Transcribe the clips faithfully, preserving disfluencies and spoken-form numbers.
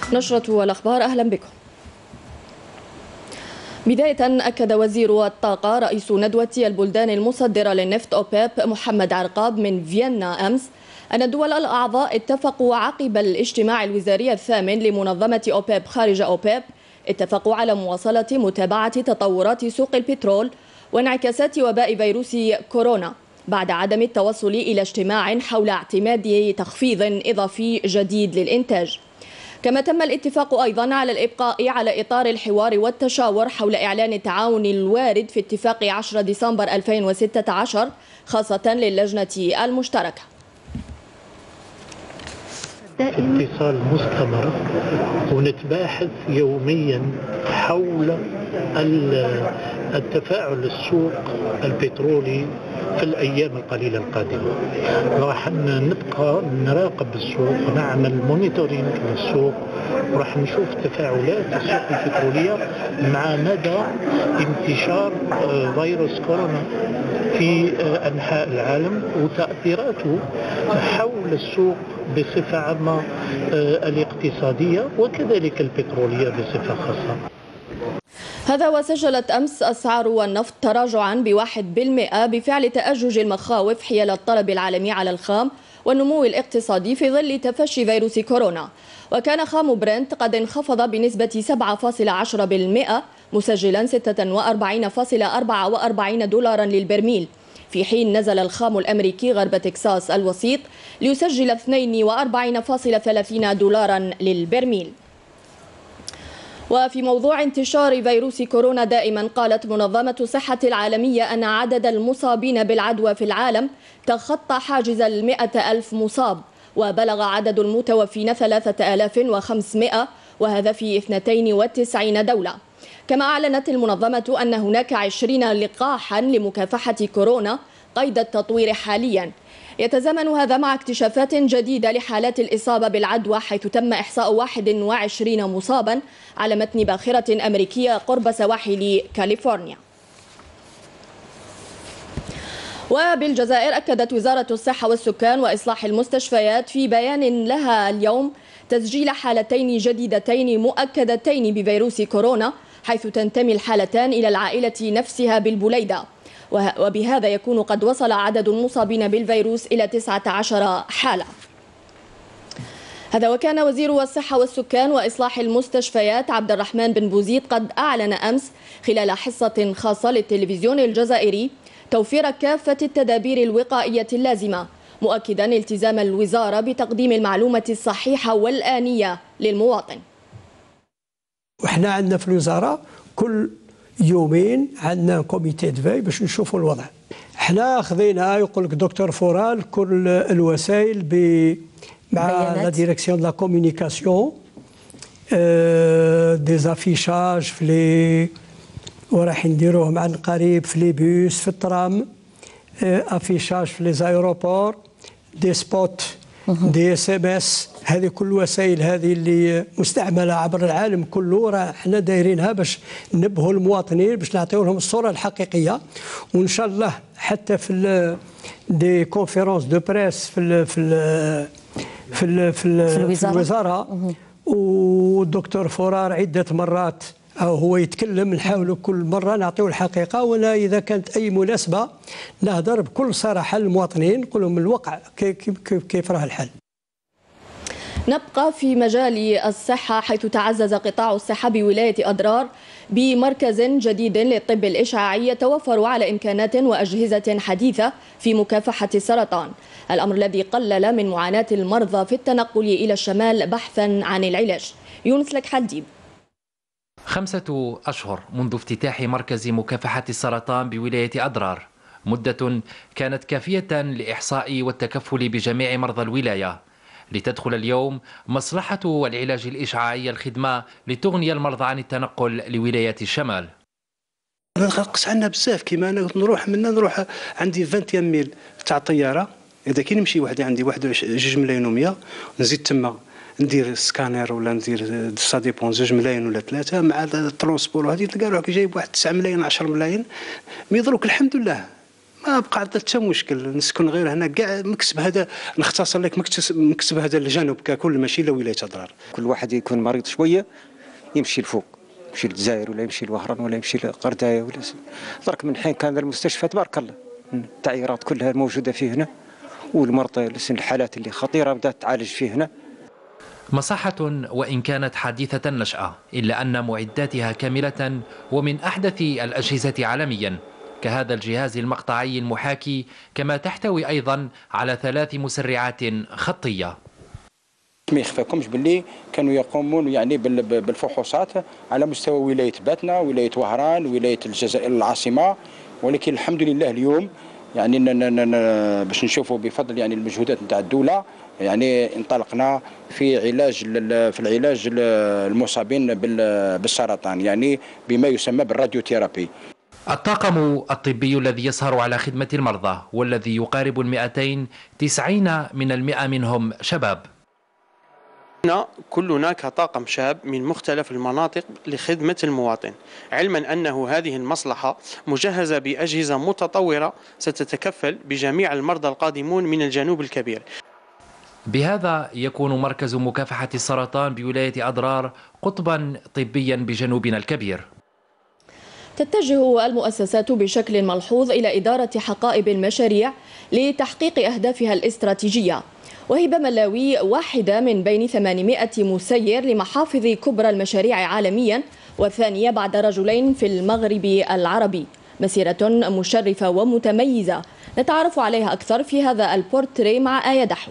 نشرة الأخبار، أهلا بكم. بداية، أكد وزير الطاقة رئيس ندوة البلدان المصدرة للنفط أوبيب محمد عرقاب من فيينا أمس أن الدول الأعضاء اتفقوا عقب الاجتماع الوزاري الثامن لمنظمة أوبيب خارج أوبيب اتفقوا على مواصلة متابعة تطورات سوق البترول وانعكاسات وباء فيروس كورونا بعد عدم التوصل إلى اجتماع حول اعتماد تخفيض إضافي جديد للإنتاج. كما تم الاتفاق أيضا على الإبقاء على إطار الحوار والتشاور حول إعلان التعاون الوارد في اتفاق عشرة ديسمبر ألفين وستة عشر خاصة للجنة المشتركة. اتصال مستمر ونتباحث يوميا حول التفاعل السوق البترولي في الأيام القليلة القادمة. راح نبقى نراقب السوق ونعمل مونيتورينج للسوق وراح نشوف تفاعلات السوق البترولية مع مدى انتشار فيروس كورونا في أنحاء العالم وتأثيراته حول السوق بصفة عامة الاقتصادية وكذلك البترولية بصفة خاصة. هذا وسجلت أمس أسعار النفط تراجعا بواحد بالمئة بفعل تأجج المخاوف حيال الطلب العالمي على الخام والنمو الاقتصادي في ظل تفشي فيروس كورونا. وكان خام برنت قد انخفض بنسبة سبعة فاصلة عشرة بالمئة مسجلا ستة وأربعين فاصلة أربعة وأربعين دولارا للبرميل، في حين نزل الخام الأمريكي غرب تكساس الوسيط ليسجل اثنين وأربعين فاصلة ثلاثين دولارا للبرميل. وفي موضوع انتشار فيروس كورونا دائما، قالت منظمة الصحة العالمية أن عدد المصابين بالعدوى في العالم تخطى حاجز المئة ألف مصاب، وبلغ عدد المتوفين ثلاثة آلاف وخمسمئة، وهذا في اثنتين وتسعين دولة. كما أعلنت المنظمة أن هناك عشرين لقاحا لمكافحة كورونا قيد التطوير حاليا. يتزامن هذا مع اكتشافات جديدة لحالات الإصابة بالعدوى، حيث تم إحصاء واحد وعشرين مصابا على متن باخرة أمريكية قرب سواحل كاليفورنيا. وبالجزائر، أكدت وزارة الصحة والسكان وإصلاح المستشفيات في بيان لها اليوم تسجيل حالتين جديدتين مؤكدتين بفيروس كورونا، حيث تنتمي الحالتان إلى العائلة نفسها بالبليدة، وبهذا يكون قد وصل عدد المصابين بالفيروس إلى تسعة عشر حالة. هذا وكان وزير الصحة والسكان وإصلاح المستشفيات عبد الرحمن بن بوزيد قد أعلن أمس خلال حصة خاصة للتلفزيون الجزائري توفير كافة التدابير الوقائية اللازمة، مؤكدا التزام الوزارة بتقديم المعلومة الصحيحة والآنية للمواطن. وإحنا عندنا في الوزارة كل يومين عندنا كوميتي دفاي باش نشوفوا الوضع. احنا خذينا يقول لك دكتور فورال كل الوسائل ب مع لا ديريكسيون لا كومونيكاسيون دي زافيشاج في لي وراح نديروهم عن قريب في لي بوس في الترام، افيشاج في لي زايروبور، دي سبوت، دي اس ام اس. هذه كل الوسائل هذه اللي مستعمله عبر العالم كله راه احنا دايرينها باش ننبهوا المواطنين باش نعطيو لهم الصوره الحقيقيه. وان شاء الله حتى في دي كونفيرونس دو بريس في ال في ال في ال في, ال في, الوزارة. في الوزاره والدكتور فورار عده مرات أو هو يتكلم، نحاولوا كل مرة نعطيو الحقيقة، ولا إذا كانت أي مناسبة نهضر بكل صراحة للمواطنين نقول لهم الواقع كيف راه الحال. نبقى في مجال الصحة، حيث تعزز قطاع الصحة بولاية أضرار بمركز جديد للطب الإشعاعي يتوفر على إمكانات وأجهزة حديثة في مكافحة السرطان، الأمر الذي قلل من معاناة المرضى في التنقل إلى الشمال بحثا عن العلاج. يونس لك حديب. خمسة أشهر منذ افتتاح مركز مكافحة السرطان بولاية أضرار، مدة كانت كافية لإحصاء والتكفل بجميع مرضى الولاية، لتدخل اليوم مصلحة والعلاج الإشعاعي الخدمة لتغني المرضى عن التنقل لولاية الشمال. نقص عنا بزاف، كيما انا نروح منا نروح عندي عشرين ميل تاع طياره، اذا كي نمشي وحدي عندي واحد جوج ملايين ومية، نزيد تما ندير سكانير ولا ندير سا ديبون زوج ملايين ولا ثلاثه مع الترونسبور وهذه تلقى روحك جايب واحد تسعة ملايين عشرة ملايين. مي دروك الحمد لله ما بقى عندنا حتى مشكل، نسكن غير هنا كاع مكتب هذا نختصر لك مكتب مكتب هذا الجنوب ككل ماشي لولاية أضرار. كل واحد يكون مريض شوية يمشي لفوق، يمشي للجزائر ولا يمشي لوهران ولا يمشي لقردايه ولا درك من حين كان المستشفى تبارك الله التعييرات كلها موجودة فيه هنا، والمرضى الحالات اللي خطيرة بدأت تعالج فيه هنا. مصحة وإن كانت حديثة النشأة إلا أن معداتها كاملة ومن أحدث الأجهزة عالميا كهذا الجهاز المقطعي المحاكي، كما تحتوي أيضا على ثلاث مسرعات خطية. ما يخفاكمش باللي كانوا يقومون يعني بالفحوصات على مستوى ولاية باتنا، ولاية وهران، ولاية الجزائر العاصمة، ولكن الحمد لله اليوم يعني باش نشوفوا بفضل يعني المجهودات نتاع الدولة يعني انطلقنا في علاج في العلاج المصابين بالسرطان يعني بما يسمى بالراديوثيرابي. الطاقم الطبي الذي يسهر على خدمة المرضى والذي يقارب المئتين تسعين من المئة منهم شباب. كلنا كطاقم شاب من مختلف المناطق لخدمة المواطن، علما أنه هذه المصلحة مجهزة بأجهزة متطورة ستتكفل بجميع المرضى القادمون من الجنوب الكبير. بهذا يكون مركز مكافحة السرطان بولاية أضرار قطبا طبيا بجنوبنا الكبير. تتجه المؤسسات بشكل ملحوظ إلى إدارة حقائب المشاريع لتحقيق أهدافها الاستراتيجية، وهبة ملاوي واحدة من بين ثمانمائة مسير لمحافظ كبرى المشاريع عالميا، والثانية بعد رجلين في المغرب العربي. مسيرة مشرفة ومتميزة نتعرف عليها أكثر في هذا البورتري مع آية دحو.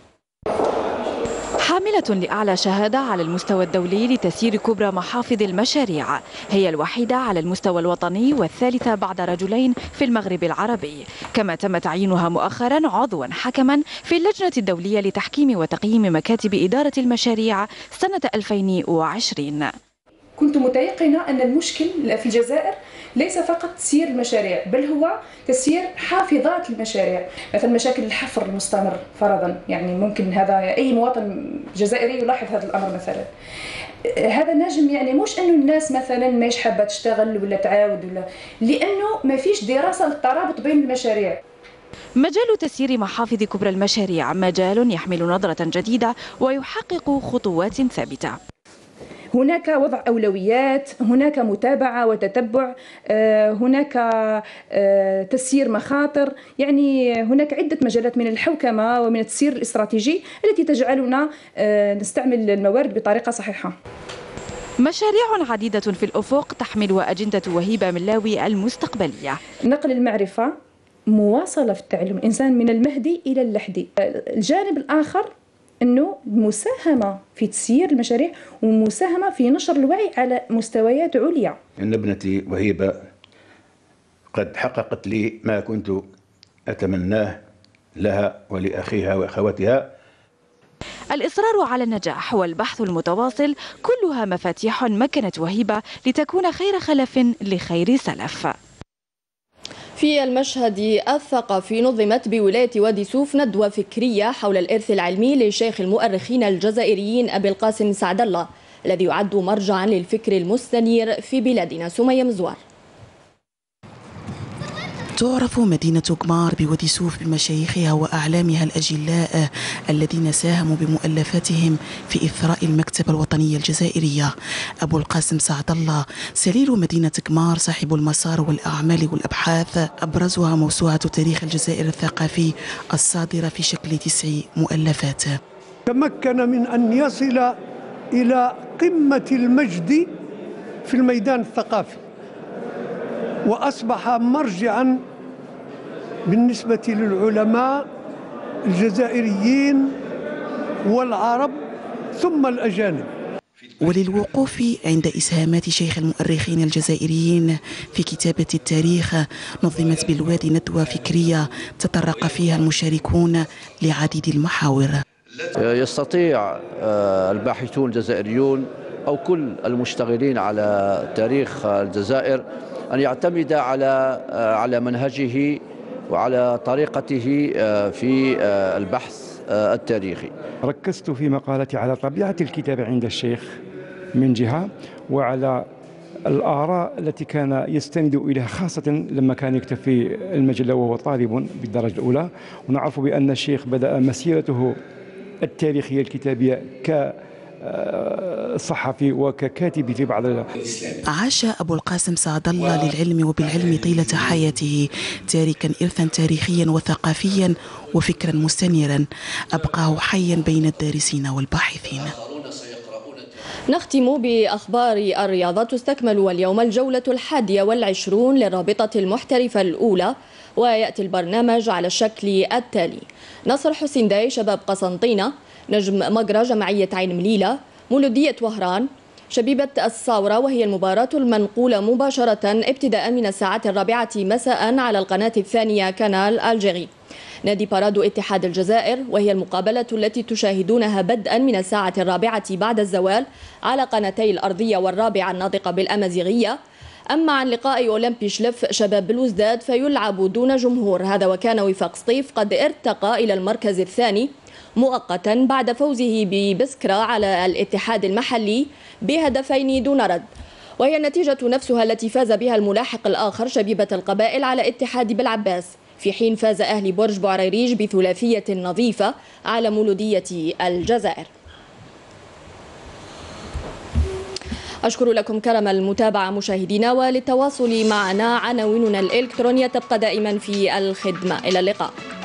حاملة لأعلى شهادة على المستوى الدولي لتسيير كبرى محافظ المشاريع، هي الوحيدة على المستوى الوطني والثالثة بعد رجلين في المغرب العربي، كما تم تعيينها مؤخرا عضوا حكما في اللجنة الدولية لتحكيم وتقييم مكاتب إدارة المشاريع سنة ألفين وعشرين. كنت متيقنة أن المشكل في الجزائر ليس فقط تسيير المشاريع، بل هو تسيير حافظات المشاريع، مثل مشاكل الحفر المستمر فرضا، يعني ممكن هذا أي مواطن جزائري يلاحظ هذا الأمر مثلا. هذا نجم يعني مش أنه الناس مثلا ماش حابة تشتغل ولا تعاود، ولا لأنه ما فيش دراسة للترابط بين المشاريع. مجال تسيير محافظ كبرى المشاريع مجال يحمل نظرة جديدة ويحقق خطوات ثابتة. هناك وضع أولويات، هناك متابعة وتتبع، هناك تسيير مخاطر، يعني هناك عدة مجالات من الحوكمة ومن التسيير الاستراتيجي التي تجعلنا نستعمل الموارد بطريقة صحيحة. مشاريع عديدة في الأفق تحمل أجندة وهبة ملاوي المستقبلية. نقل المعرفة، مواصلة في التعلم، الإنسان من المهدي إلى اللحدي. الجانب الآخر أنه المساهمة في تسيير المشاريع ومساهمة في نشر الوعي على مستويات عليا. إن ابنتي وهبة قد حققت لي ما كنت أتمناه لها ولأخيها وأخواتها. الإصرار على النجاح والبحث المتواصل كلها مفاتيح مكنت وهبة لتكون خير خلف لخير سلف. في المشهد الثقافي نظمت بولاية وادي سوف ندوة فكرية حول الإرث العلمي لشيخ المؤرخين الجزائريين أبي القاسم سعد الله، الذي يعد مرجعا للفكر المستنير في بلادنا. سمية مزوار. تعرف مدينة قمار بوادي سوف بمشايخها وأعلامها الأجلاء الذين ساهموا بمؤلفاتهم في إثراء المكتبة الوطنية الجزائرية. أبو القاسم سعد الله سليل مدينة قمار صاحب المسار والأعمال والأبحاث، أبرزها موسوعة تاريخ الجزائر الثقافي الصادرة في شكل تسع مؤلفات. تمكن من أن يصل إلى قمة المجد في الميدان الثقافي، وأصبح مرجعا بالنسبة للعلماء الجزائريين والعرب ثم الأجانب. وللوقوف عند إسهامات شيخ المؤرخين الجزائريين في كتابة التاريخ نظمت بالوادي ندوة فكرية تطرق فيها المشاركون لعديد المحاور. يستطيع الباحثون الجزائريون أو كل المشتغلين على تاريخ الجزائر أن يعتمد على على منهجه وعلى طريقته في البحث التاريخي. ركزت في مقالتي على طبيعة الكتابة عند الشيخ من جهة، وعلى الآراء التي كان يستند إليها خاصة لما كان يكتب في المجلة وهو طالب بالدرجة الأولى. ونعرف بأن الشيخ بدأ مسيرته التاريخية الكتابية كصحفي وككاتب في بعض الإسلام. عاش أبو القاسم سعد الله للعلم وبالعلم طيلة حياته، تاركا إرثا تاريخيا وثقافيا وفكرا مستنيرا أبقاه حيا بين الدارسين والباحثين. نختم بأخبار الرياضة. تستكمل اليوم الجولة الحادية والعشرون للرابطة المحترفة الأولى، ويأتي البرنامج على الشكل التالي: نصر حسين داي شباب قسنطينة، نجم مجرى جمعية عين مليلة، مولودية وهران، شبيبة الصاورة، وهي المباراة المنقولة مباشرة ابتداء من الساعة الرابعة مساء على القناة الثانية كانال الجيري. نادي بارادو اتحاد الجزائر، وهي المقابلة التي تشاهدونها بدءا من الساعة الرابعة بعد الزوال على قناتي الأرضية والرابعة الناطقة بالأمازيغية. أما عن لقاء أولمبي شلف شباب بلوزداد فيلعب دون جمهور، هذا وكان وفاق سطيف قد ارتقى إلى المركز الثاني مؤقتا بعد فوزه ببسكرة على الاتحاد المحلي بهدفين دون رد، وهي النتيجة نفسها التي فاز بها الملاحق الآخر شبيبة القبائل على اتحاد بالعباس، في حين فاز أهلي برج بوعريريج بثلاثية نظيفة على مولودية الجزائر. أشكر لكم كرم المتابعة مشاهدينا، وللتواصل معنا عناويننا الإلكترونية تبقى دائما في الخدمة. إلى اللقاء.